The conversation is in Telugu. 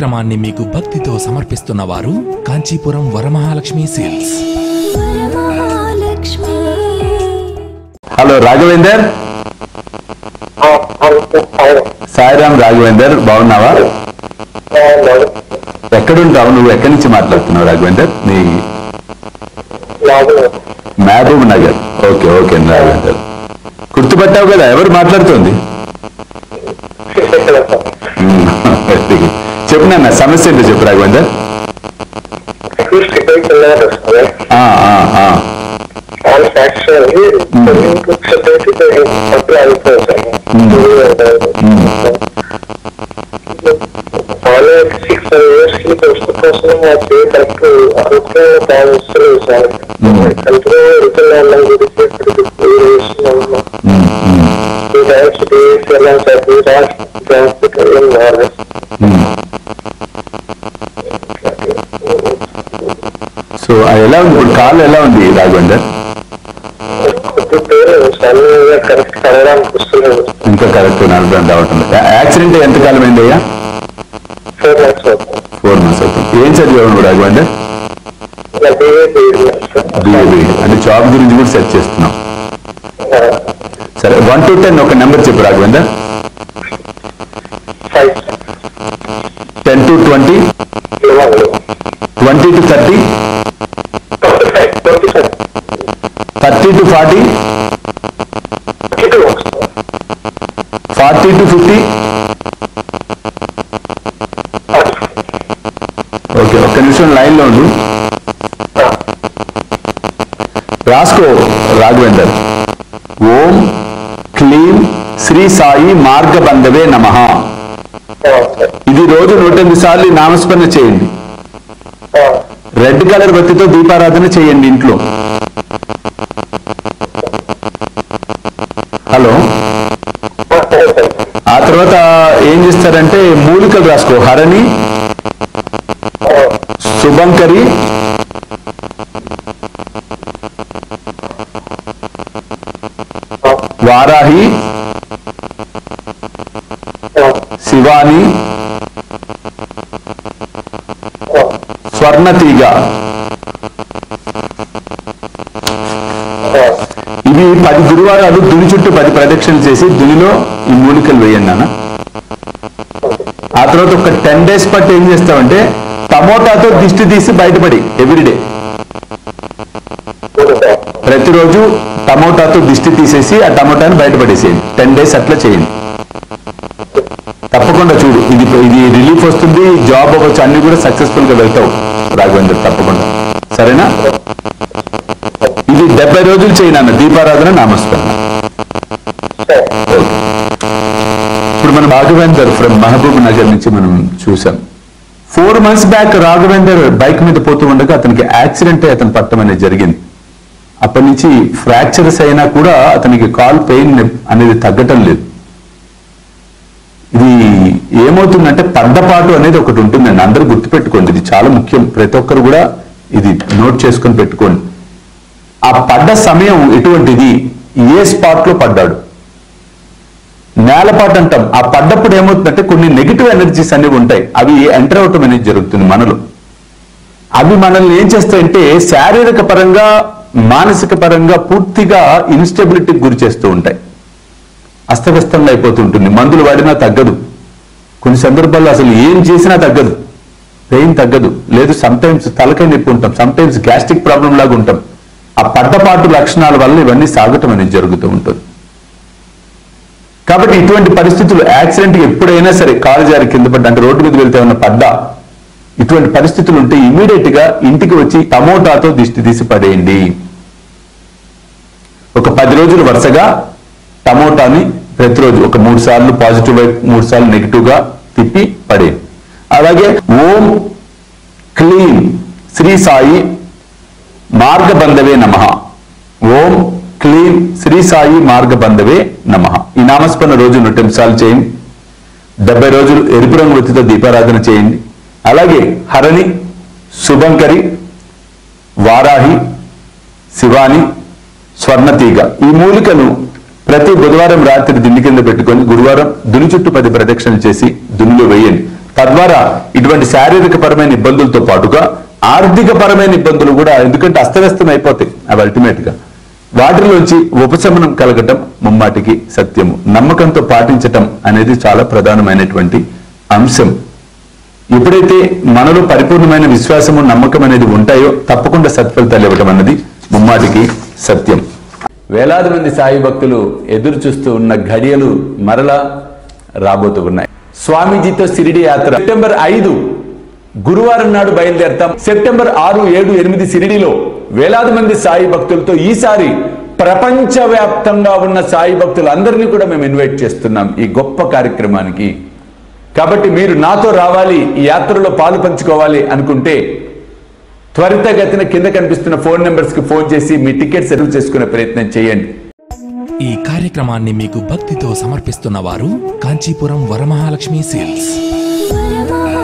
కార్యక్రమాన్ని మీకు భక్తితో సమర్పిస్తున్న వారు కాంచీపురం వరమహాలక్ష్మి సేల్స్. హలో రాఘవేందర్. సాయిరామ్ రాఘవేందర్, బాగున్నావా? ఎక్కడుంటావు నువ్వు? ఎక్కడి నుంచి మాట్లాడుతున్నావు రాఘవేందర్? నీ Mahbubnagar. Okay okay Raghavender, గుర్తుపట్టావు కదా ఎవరు మాట్లాడుతోంది? చెప్పు నాన్న, సమస్య ఏంటో చెప్పు రాఘవేందర్. సో ఎలా ఉంది ఇప్పుడు? కాలు ఎలా ఉంది రాఘవేందర్? ఇంకా కరెక్ట్ నడపడం రావట్లేదు. యాక్సిడెంట్ ఎంతకాలం అయిందయ్యా? 4 months అవుతుంది. ఏం చదివావు నువ్వు రాఘవేందర్? అంటే జాబ్ గురించి కూడా సెర్చ్ చేస్తున్నావు. సరే, 1 to 10 ఒక నెంబర్ చెప్పు Raghavender. 10 to 20, 20 to 30, 30 to 40, 40 to 50. Okay, ఒక్క నిమిషం లైన్ లో ఉండు. రాసుకో రాఘవేందర్. ఓం క్లీం శ్రీ సాయి మార్గబంధవే నమః. ఇది రోజు 108 సార్లు నామస్మరణ చేయండి. రెడ్ కలర్ బత్తితో దీపారాధన చేయండి ఇంట్లో. హలో, ఆ తర్వాత ఏం చేస్తారంటే మూలికలు రాసుకో. హరణి, శుభంకరి, వారాహి, శివాని, స్వర్ణతీగ. ఇవి 10 గురువారాలు దుని చుట్టూ 10 ప్రదక్షిణలు చేసి దునిలో ఈ మూలికలు వేయండి నాన్న. ఆ తర్వాత ఒక 10 days పాటు ఏం చేస్తామంటే టమోటాతో దిష్టి తీసి బయటపడి ఎవ్రీడే ప్రతిరోజు టమోటాతో దిష్టి తీసేసి ఆ టమోటాని బయటపడేసేయండి. 10 days అట్లా చేయండి. తప్పకుండా చూడు, ఇది రిలీఫ్ వస్తుంది, జాబ్ అవ్వచ్చు, అన్ని కూడా సక్సెస్ఫుల్ గా వెళ్తావు రాఘవేందర్, తప్పకుండా. సరేనా? ఇది 70 రోజులు చేయనన్న దీపారాధన నామస్మరణ. ఇప్పుడు మనం రాఘవేందర్ ఫ్రమ్ మహబూబ్ నగర్ నుంచి మనం చూసాం. 4 months బ్యాక్ రాఘవేందర్ బైక్ మీద పోతూ ఉండగా అతనికి యాక్సిడెంట్ అయి అతను పట్టడం అనేది జరిగింది. అప్పటి నుంచి ఫ్రాక్చర్స్ అయినా కూడా అతనికి కాల్ పెయిన్ అనేది తగ్గటం లేదు. ఇది ఏమవుతుందంటే పడ్డపాటు అనేది ఒకటి ఉంటుందండి, అందరూ గుర్తుపెట్టుకోండి. ఇది చాలా ముఖ్యం, ప్రతి ఒక్కరు కూడా ఇది నోట్ చేసుకొని పెట్టుకోండి. ఆ పడ్డ సమయం ఎటువంటిది, ఏ స్పాట్ లో పడ్డాడు, నేలపాటు అంటాం. ఆ పడ్డప్పుడు ఏమవుతుందంటే కొన్ని నెగిటివ్ ఎనర్జీస్ అనేవి ఉంటాయి, అవి ఎంటర్ అవటం అనేది జరుగుతుంది మనలో. అవి మనల్ని ఏం చేస్తాయంటే శారీరక పరంగా మానసిక పరంగా పూర్తిగా ఇన్స్టెబిలిటీకి గురి చేస్తూ ఉంటాయి. అస్తవ్యస్తంగా అయిపోతుంటుంది. మందులు వాడినా తగ్గదు, కొన్ని సందర్భాల్లో అసలు ఏం చేసినా తగ్గదు, పెయిన్ తగ్గదు. లేదు సమ్టైమ్స్ తలకాయ నొప్పి ఉంటాం, సమ్టైమ్స్ గ్యాస్ట్రిక్ ప్రాబ్లం లాగా ఉంటాం. ఆ పడ్డపాటు లక్షణాల వల్ల ఇవన్నీ సాగటం అనేది జరుగుతూ ఉంటుంది. కాబట్టి ఇటువంటి పరిస్థితులు యాక్సిడెంట్ ఎప్పుడైనా సరే కాలు జారి కింద పడ్డా, అంటే రోడ్డు మీద వెళ్తే ఉన్న పడ్డా, ఇటువంటి పరిస్థితులు ఉంటే ఇమీడియట్ గా ఇంటికి వచ్చి టమోటాతో దిష్టి తీసి పడేయండి. ఒక 10 రోజులు వరుసగా టమోటాని ప్రతిరోజు ఒక 3 సార్లు పాజిటివ్ వైపు 3 సార్లు నెగిటివ్ గా తిప్పి పడేయండి. అలాగే ఓం క్లీం శ్రీ సాయి మార్గబంధవే నమః. ఓం క్లీం శ్రీ సాయి మార్గబంధవే నమః. ఈ నామస్మరణ రోజు 108 సార్లు చేయండి. 70 రోజులు ఎరుపు రంగు ఒత్తితో దీపారాధన చేయండి. అలాగే హరణి, శుభంకరి, వారాహి, శివాని, స్వర్ణతీగ ఈ మూలికను ప్రతి బుధవారం రాత్రి దిండి కింద పెట్టుకొని గురువారం దుని చుట్టూ 10 ప్రదక్షిణలు చేసి దునిలో వేయండి. తద్వారా ఇటువంటి శారీరక పరమైన ఇబ్బందులతో పాటుగా ఆర్థిక పరమైన ఇబ్బందులు కూడా, ఎందుకంటే అస్తవ్యస్తం అయిపోతాయి అవి అల్టిమేట్ గా, వాటిలోంచి ఉపశమనం కలగటం ముమ్మాటికి సత్యము. నమ్మకంతో పాటించటం అనేది చాలా ప్రధానమైనటువంటి అంశం. ఎప్పుడైతే మనలో పరిపూర్ణమైన విశ్వాసము నమ్మకం అనేది ఉంటాయో తప్పకుండా సత్ఫలితాలు ఇవ్వటం అన్నది ముమ్మాటికి సత్యం. వేలాది మంది సాయి భక్తులు ఎదురు చూస్తూ ఉన్న ఘడియలు మరలా రాబోతూ ఉన్నాయి. స్వామీజీతో షిరిడి యాత్ర సెప్టెంబర్ 5 గురువారం నాడు బయలుదేరతాం. సెప్టెంబర్ 6, 7, 8 షిరిడిలో వేలాది మంది సాయి భక్తులతో ఈసారి ప్రపంచవ్యాప్తంగా ఉన్న సాయి భక్తులందరినీ కూడా మేము ఇన్వైట్ చేస్తున్నాం ఈ గొప్ప కార్యక్రమానికి. కాబట్టి మీరు నాతో రావాలి, ఈ యాత్రలో పాలు పంచుకోవాలి అనుకుంటే త్వరితగతిన కింద కనిపిస్తున్న ఫోన్ నెంబర్స్ కి ఫోన్ చేసి మీ టికెట్ రిజర్వ్ చేసుకునే ప్రయత్నం చేయండి. ఈ కార్యక్రమాన్ని మీకు భక్తితో సమర్పిస్తున్న వారు కాంచీపురం వరమహాలక్ష్మి సేల్స్.